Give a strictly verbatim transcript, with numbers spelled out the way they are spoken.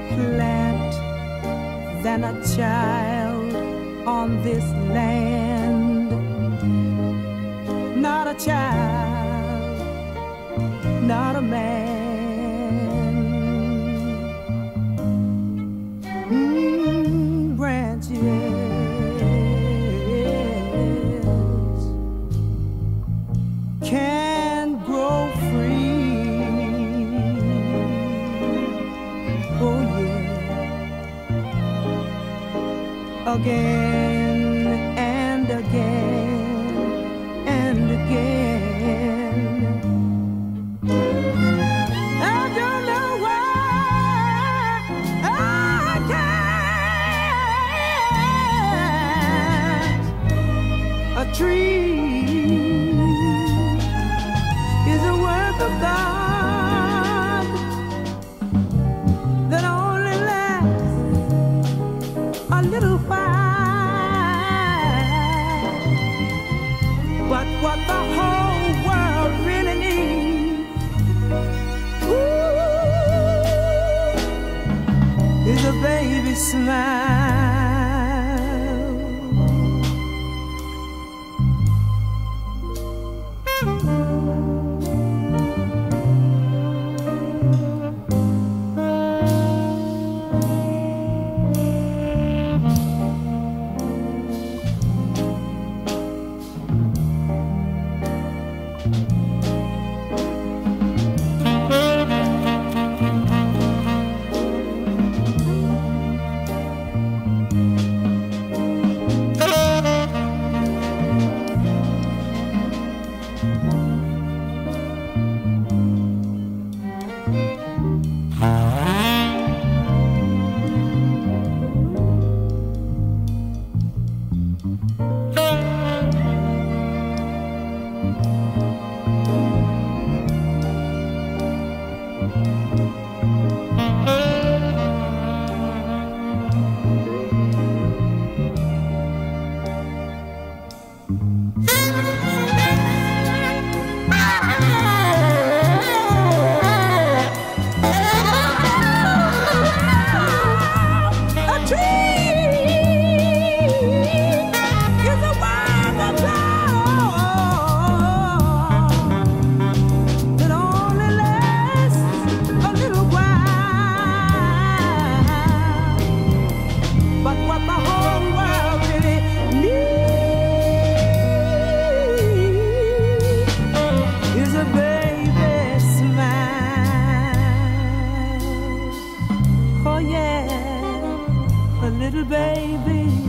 plant than a child on this land. Not a child, not a man. Mm, branches can grow free. Oh yeah, again and again and again. I don't know why I can't. A tree is a work of God that only lasts a little while. But what the whole world really needs, ooh, is a baby smile. Little baby